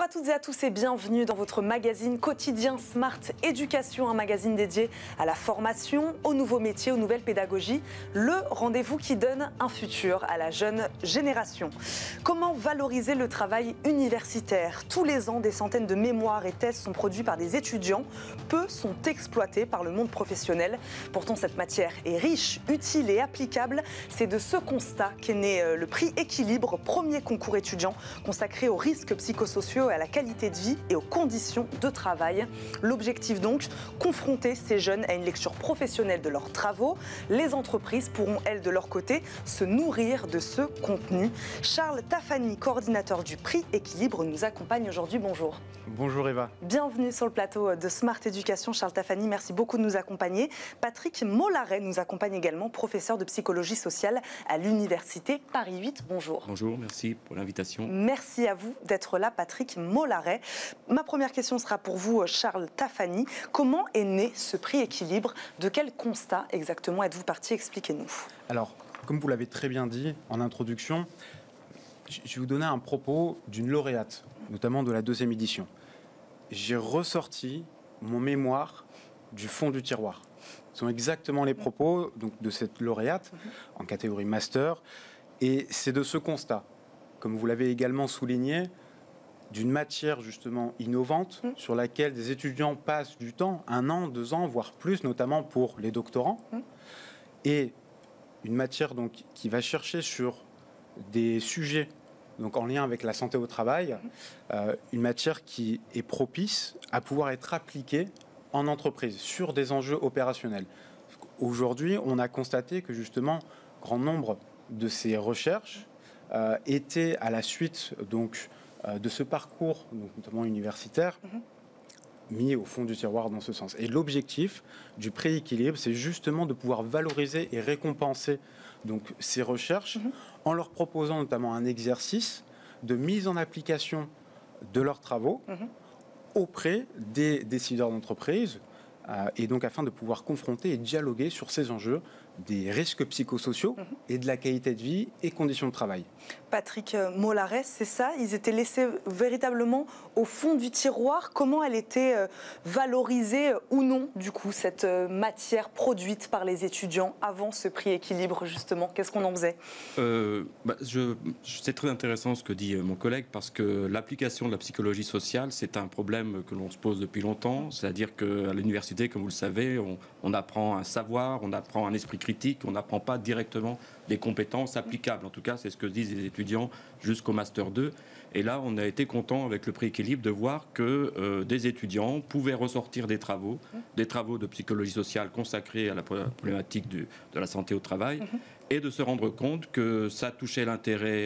toutes et à tous et bienvenue dans votre magazine quotidien Smart Éducation, un magazine dédié à la formation, aux nouveaux métiers, aux nouvelles pédagogies, le rendez-vous qui donne un futur à la jeune génération. Comment valoriser le travail universitaire? Tous les ans, des centaines de mémoires et thèses sont produits par des étudiants, peu sont exploités par le monde professionnel. Pourtant, cette matière est riche, utile et applicable. C'est de ce constat qu'est né le prix Équilibre, premier concours étudiant consacré aux risques psychosociaux, à la qualité de vie et aux conditions de travail. L'objectif donc, confronter ces jeunes à une lecture professionnelle de leurs travaux. Les entreprises pourront, elles, de leur côté, se nourrir de ce contenu. Charles Tafani, coordinateur du prix Équilibre, nous accompagne aujourd'hui. Bonjour. Bonjour Eva. Bienvenue sur le plateau de Smart Éducation. Charles Tafani, merci beaucoup de nous accompagner. Patrick Mollaret nous accompagne également, professeur de psychologie sociale à l'université Paris 8. Bonjour. Bonjour, merci pour l'invitation. Merci à vous d'être là, Patrick Mollaret. Ma première question sera pour vous, Charles Tafani. Comment est né ce prix Équilibre? De quel constat exactement êtes-vous parti? Expliquez-nous. Alors, comme vous l'avez très bien dit en introduction, je vais vous donner un propos d'une lauréate, notamment de la 2e édition. J'ai ressorti mon mémoire du fond du tiroir. Ce sont exactement les propos donc, de cette lauréate en catégorie master. Et c'est de ce constat, comme vous l'avez également souligné, d'une matière justement innovante sur laquelle des étudiants passent du temps, 1 an, 2 ans, voire plus, notamment pour les doctorants. Et une matière donc, qui va chercher sur des sujets donc en lien avec la santé au travail, une matière qui est propice à pouvoir être appliquée en entreprise sur des enjeux opérationnels. Aujourd'hui, on a constaté que justement, grand nombre de ces recherches étaient à la suite donc, de ce parcours, donc, notamment universitaire, mis au fond du tiroir dans ce sens. Et l'objectif du prix Équilibre, c'est justement de pouvoir valoriser et récompenser donc, ces recherches en leur proposant notamment un exercice de mise en application de leurs travaux auprès des décideurs d'entreprise et donc afin de pouvoir confronter et dialoguer sur ces enjeux des risques psychosociaux et de la qualité de vie et conditions de travail. Patrick Mollaret, c'est ça? Ils étaient laissés véritablement au fond du tiroir. Comment elle était valorisée ou non, du coup, cette matière produite par les étudiants avant ce prix Équilibre, justement? Qu'est-ce qu'on en faisait? C'est très intéressant ce que dit mon collègue, parce que l'application de la psychologie sociale, c'est un problème que l'on se pose depuis longtemps. C'est-à-dire qu'à l'université, comme vous le savez, on apprend un savoir, on apprend un esprit critique, on n'apprend pas directement des compétences applicables. En tout cas, c'est ce que disent les étudiants jusqu'au Master 2. Et là, on a été content avec le prix Équilibre de voir que des étudiants pouvaient ressortir des travaux de psychologie sociale consacrés à la problématique de la santé au travail, et de se rendre compte que ça touchait l'intérêt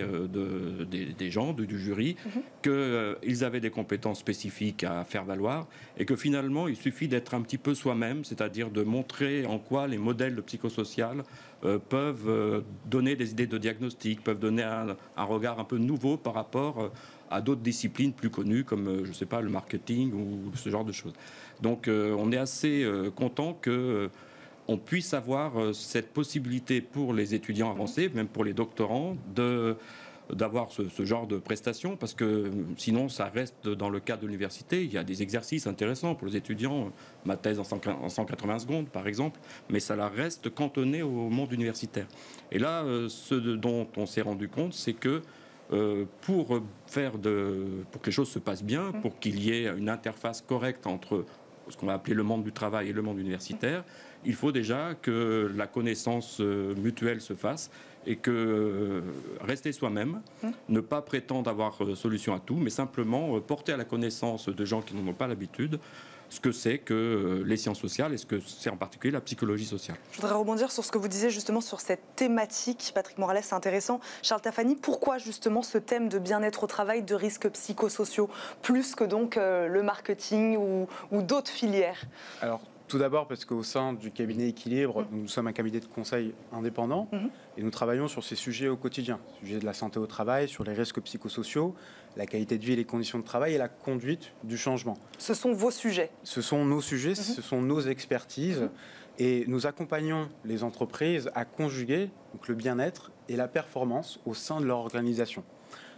des gens, du jury, qu'ils avaient des compétences spécifiques à faire valoir, et que finalement, il suffit d'être un petit peu soi-même, c'est-à-dire de montrer en quoi les modèles de psychosocial peuvent donner des idées de diagnostic, peuvent donner un regard un peu nouveau par rapport à d'autres disciplines plus connues comme, je ne sais pas, le marketing ou ce genre de choses. Donc on est assez content que on puisse avoir cette possibilité pour les étudiants avancés, même pour les doctorants, d'avoir ce genre de prestations, parce que sinon ça reste dans le cadre de l'université. Il y a des exercices intéressants pour les étudiants, ma thèse en 180 secondes par exemple, mais ça la reste cantonné au monde universitaire. Et là, ce dont on s'est rendu compte, c'est que pour que les choses se passent bien, pour qu'il y ait une interface correcte entre ce qu'on va appeler le monde du travail et le monde universitaire, il faut déjà que la connaissance mutuelle se fasse, et que rester soi-même, ne pas prétendre avoir solution à tout, mais simplement porter à la connaissance de gens qui n'en ont pas l'habitude ce que c'est que les sciences sociales et ce que c'est en particulier la psychologie sociale. Je voudrais rebondir sur ce que vous disiez justement sur cette thématique. Patrick Mollaret, c'est intéressant. Charles Tafani, pourquoi justement ce thème de bien-être au travail, de risques psychosociaux, plus que donc le marketing ou d'autres filières? Alors, tout d'abord parce qu'au sein du cabinet Équilibre, nous sommes un cabinet de conseil indépendant et nous travaillons sur ces sujets au quotidien, sujets de la santé au travail, sur les risques psychosociaux, la qualité de vie et les conditions de travail et la conduite du changement. Ce sont vos sujets? Ce sont nos sujets, ce sont nos expertises et nous accompagnons les entreprises à conjuguer donc, le bien-être et la performance au sein de leur organisation.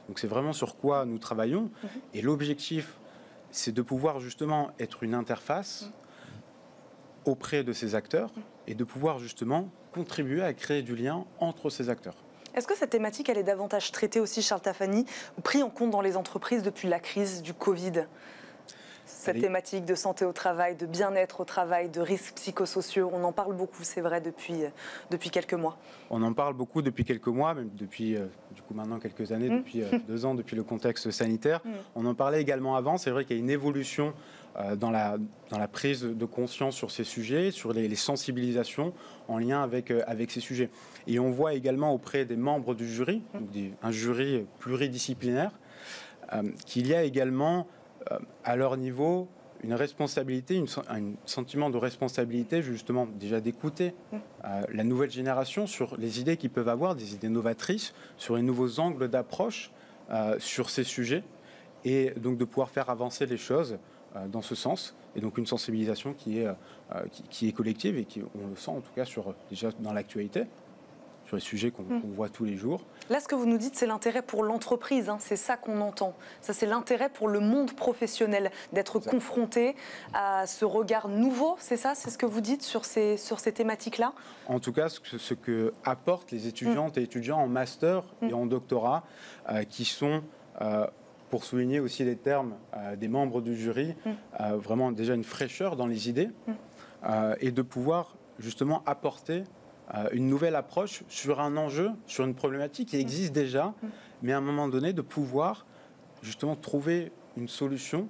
Donc c'est vraiment sur quoi nous travaillons. Et l'objectif, c'est de pouvoir justement être une interface auprès de ces acteurs et de pouvoir justement contribuer à créer du lien entre ces acteurs. Est-ce que cette thématique, elle est davantage traitée aussi, Charles Tafani, ou pris en compte dans les entreprises depuis la crise du Covid ? Cette thématique de santé au travail, de bien-être au travail, de risques psychosociaux, on en parle beaucoup, c'est vrai, depuis quelques mois. On en parle beaucoup depuis quelques mois, même depuis du coup maintenant quelques années, depuis 2 ans, depuis le contexte sanitaire. On en parlait également avant, c'est vrai qu'il y a une évolution dans la prise de conscience sur ces sujets, sur les sensibilisations en lien avec ces sujets. Et on voit également auprès des membres du jury, donc un jury pluridisciplinaire, qu'il y a également à leur niveau une responsabilité, un sentiment de responsabilité justement déjà d'écouter la nouvelle génération sur les idées qu'ils peuvent avoir, des idées novatrices, sur les nouveaux angles d'approche sur ces sujets et donc de pouvoir faire avancer les choses dans ce sens. Et donc une sensibilisation qui est collective et qui, on le sent en tout cas déjà dans l'actualité, sur les sujets qu'on voit tous les jours. Là, ce que vous nous dites, c'est l'intérêt pour l'entreprise, hein, c'est ça qu'on entend. Ça, c'est l'intérêt pour le monde professionnel, d'être confronté à ce regard nouveau, c'est ça? C'est ce que vous dites sur ces thématiques-là? En tout cas, ce que apportent les étudiantes et étudiants en master et en doctorat, qui sont, pour souligner aussi les termes des membres du jury, vraiment déjà une fraîcheur dans les idées, et de pouvoir justement apporter une nouvelle approche sur un enjeu, sur une problématique qui existe déjà, mais à un moment donné, de pouvoir justement trouver une solution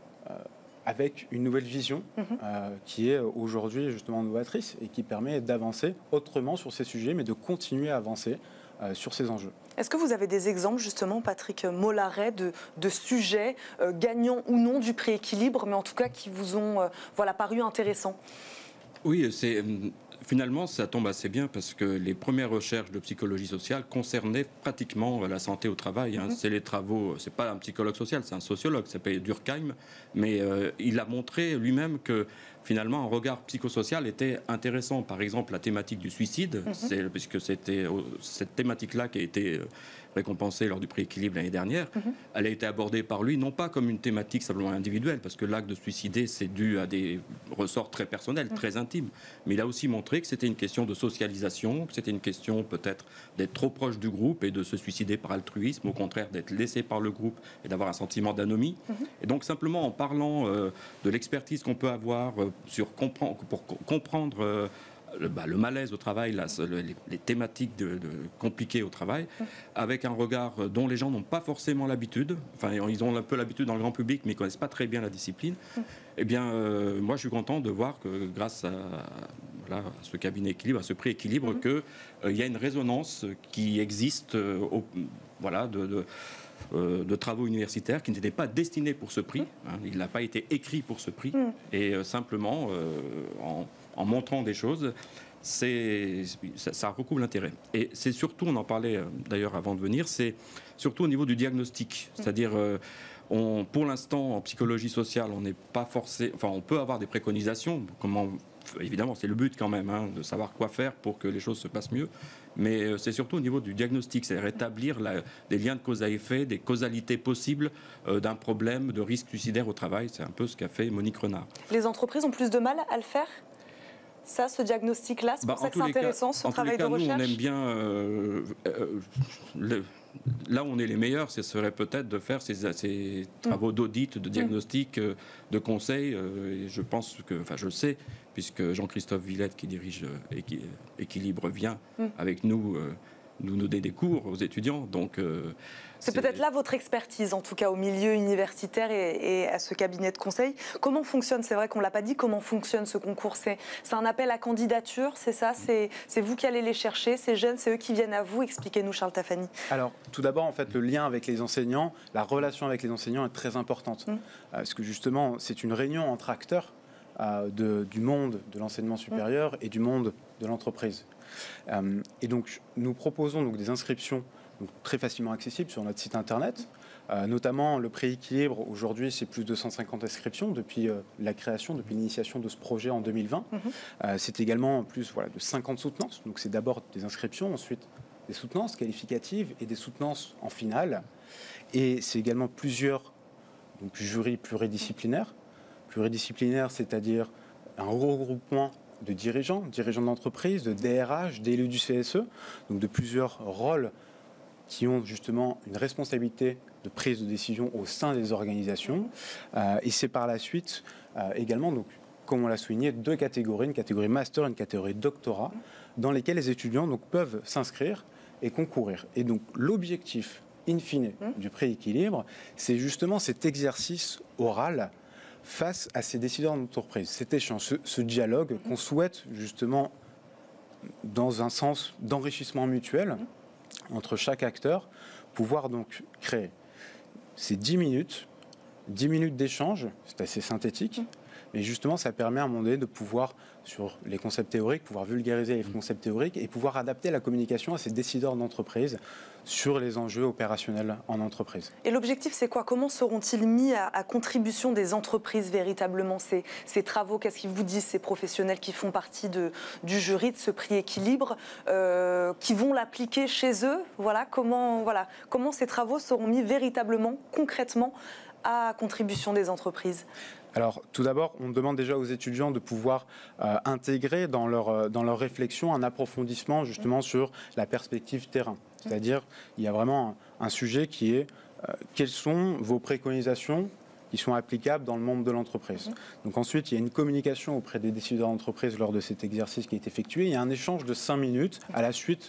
avec une nouvelle vision qui est aujourd'hui justement novatrice et qui permet d'avancer autrement sur ces sujets, mais de continuer à avancer sur ces enjeux. Est-ce que vous avez des exemples justement, Patrick Mollaret, de sujets gagnants ou non du prix équilibre, mais en tout cas qui vous ont paru intéressants? Oui, finalement, ça tombe assez bien parce que les premières recherches de psychologie sociale concernaient pratiquement la santé au travail. C'est les travaux, c'est pas un psychologue social, c'est un sociologue, ça s'appelle Durkheim, mais il a montré lui-même que finalement un regard psychosocial était intéressant. Par exemple, la thématique du suicide, puisque c'était cette thématique-là qui a été récompensée lors du prix Équilibre l'année dernière, elle a été abordée par lui, non pas comme une thématique simplement individuelle, parce que l'acte de suicider, c'est dû à des ressorts très personnels, très intimes, mais il a aussi montré que c'était une question de socialisation, que c'était une question peut-être d'être trop proche du groupe et de se suicider par altruisme, au contraire d'être laissé par le groupe et d'avoir un sentiment d'anomie. Et donc simplement en parlant de l'expertise qu'on peut avoir pour comprendre le malaise au travail, les thématiques compliquées au travail, avec un regard dont les gens n'ont pas forcément l'habitude, enfin ils ont un peu l'habitude dans le grand public, mais ils ne connaissent pas très bien la discipline. Eh bien, moi je suis content de voir que grâce à ce cabinet Équilibre, à ce prix Équilibre, qu'il y a une résonance qui existe de travaux universitaires qui n'étaient pas destinés pour ce prix. Il n'a pas été écrit pour ce prix. Et simplement, en montrant des choses, ça recouvre l'intérêt. Et c'est surtout, on en parlait d'ailleurs avant de venir, c'est surtout au niveau du diagnostic. C'est-à-dire, pour l'instant, en psychologie sociale, on n'est pas forcé... Enfin, on peut avoir des préconisations. Évidemment, c'est le but quand même, de savoir quoi faire pour que les choses se passent mieux. Mais c'est surtout au niveau du diagnostic, c'est rétablir des liens de cause à effet, des causalités possibles d'un problème de risque suicidaire au travail. C'est un peu ce qu'a fait Monique Renard. Les entreprises ont plus de mal à le faire ? Ça, ce diagnostic-là, c'est pour ça que c'est intéressant, ce travail de recherche. Nous, on aime bien... là où on est les meilleurs, ce serait peut-être de faire ces travaux d'audit, de diagnostic, de conseil. Et je pense que, je le sais, puisque Jean-Christophe Villette, qui dirige Équilibre, vient avec nous donner des cours aux étudiants. Donc, c'est peut-être là votre expertise, en tout cas au milieu universitaire et à ce cabinet de conseil. Comment fonctionne, c'est vrai qu'on ne l'a pas dit, comment fonctionne ce concours? C'est un appel à candidature, c'est ça? C'est vous qui allez les chercher, ces jeunes, c'est eux qui viennent à vous? Expliquez-nous, Charles Tafani. Alors, tout d'abord, en fait, le lien avec les enseignants, la relation avec les enseignants est très importante. Parce que justement, c'est une réunion entre acteurs du monde de l'enseignement supérieur et du monde de l'entreprise. Et donc, nous proposons donc des inscriptions très facilement accessibles sur notre site internet. Notamment, le prix Équilibre, aujourd'hui, c'est plus de 150 inscriptions depuis la création, depuis l'initiation de ce projet en 2020. C'est également plus de 50 soutenances. Donc, c'est d'abord des inscriptions, ensuite des soutenances qualificatives et des soutenances en finale. Et c'est également plusieurs jurys pluridisciplinaires. Pluridisciplinaires, c'est-à-dire un regroupement de dirigeants d'entreprise, de DRH, d'élus du CSE, donc de plusieurs rôles qui ont justement une responsabilité de prise de décision au sein des organisations. Et c'est par la suite également, donc, comme on l'a souligné, 2 catégories, une catégorie master et une catégorie doctorat, dans lesquelles les étudiants donc, peuvent s'inscrire et concourir. Et donc l'objectif, in fine, du prix équilibre, c'est justement cet exercice oral face à ces décideurs d'entreprise, cet échange, ce dialogue qu'on souhaite justement dans un sens d'enrichissement mutuel entre chaque acteur, pouvoir donc créer ces 10 minutes d'échange, c'est assez synthétique, mais justement ça permet à un moment donné de pouvoir, sur les concepts théoriques, pouvoir vulgariser les concepts théoriques et pouvoir adapter la communication à ces décideurs d'entreprise sur les enjeux opérationnels en entreprise. Et l'objectif, c'est quoi? Comment seront-ils mis à contribution des entreprises véritablement, ces travaux? Qu'est-ce qu'ils vous disent, ces professionnels qui font partie du jury de ce prix équilibre, qui vont l'appliquer chez eux? Comment ces travaux seront mis véritablement, concrètement, à contribution des entreprises? Alors, tout d'abord, on demande déjà aux étudiants de pouvoir intégrer dans leur réflexion un approfondissement justement sur la perspective terrain. C'est-à-dire, il y a vraiment un sujet qui est quelles sont vos préconisations qui sont applicables dans le monde de l'entreprise. Donc ensuite, il y a une communication auprès des décideurs d'entreprise lors de cet exercice qui est effectué. Il y a un échange de 5 minutes à la suite,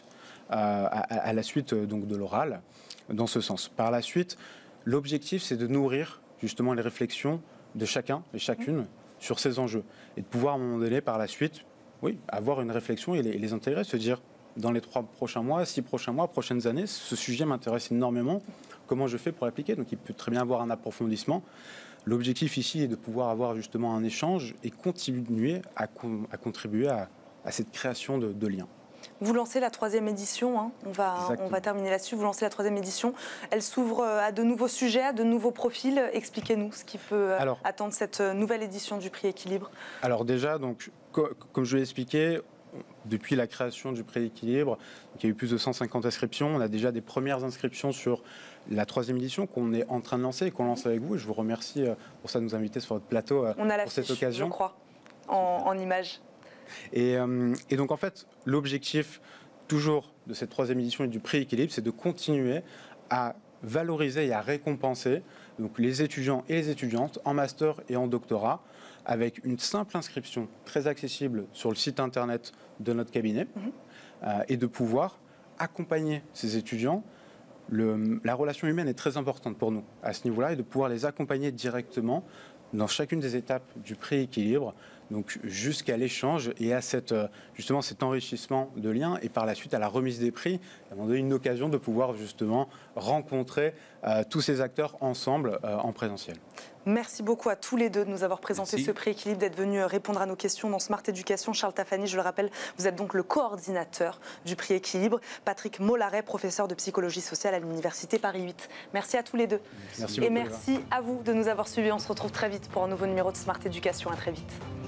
donc de l'oral, dans ce sens. Par la suite, l'objectif, c'est de nourrir justement les réflexions de chacun et chacune sur ces enjeux et de pouvoir à un moment donné par la suite avoir une réflexion et les intégrer, se dire dans les 3 prochains mois, 6 prochains mois, prochaines années, ce sujet m'intéresse énormément, comment je fais pour l'appliquer? Donc il peut très bien avoir un approfondissement. L'objectif ici est de pouvoir avoir justement un échange et continuer à contribuer à cette création de liens. Vous lancez la 3e édition, hein. On va terminer là-dessus. Vous lancez la 3e édition. Elle s'ouvre à de nouveaux sujets, à de nouveaux profils. Expliquez-nous ce qui peut attendre cette nouvelle édition du prix équilibre. Alors déjà, donc, comme je l'ai expliqué, depuis la création du prix équilibre, il y a eu plus de 150 inscriptions. On a déjà des premières inscriptions sur la 3e édition qu'on est en train de lancer et qu'on lance avec vous. Et je vous remercie pour ça de nous inviter sur votre plateau pour cette occasion. Je crois, en images. Et donc en fait, l'objectif toujours de cette 3e édition et du prix équilibre, c'est de continuer à valoriser et à récompenser donc, les étudiants et les étudiantes en master et en doctorat avec une simple inscription très accessible sur le site internet de notre cabinet et de pouvoir accompagner ces étudiants. La relation humaine est très importante pour nous à ce niveau-là et de pouvoir les accompagner directement dans chacune des étapes du prix équilibre, donc jusqu'à l'échange et à justement cet enrichissement de liens et par la suite à la remise des prix, à un moment donné une occasion de pouvoir justement rencontrer tous ces acteurs ensemble en présentiel. Merci beaucoup à tous les deux de nous avoir présenté ce prix équilibre, d'être venus répondre à nos questions dans Smart Education. Charles Tafani, je le rappelle, vous êtes donc le coordinateur du prix équilibre. Patrick Mollaret, professeur de psychologie sociale à l'Université Paris 8. Merci à tous les deux. Merci et merci à vous de nous avoir suivis. On se retrouve très vite pour un nouveau numéro de Smart Education. À très vite.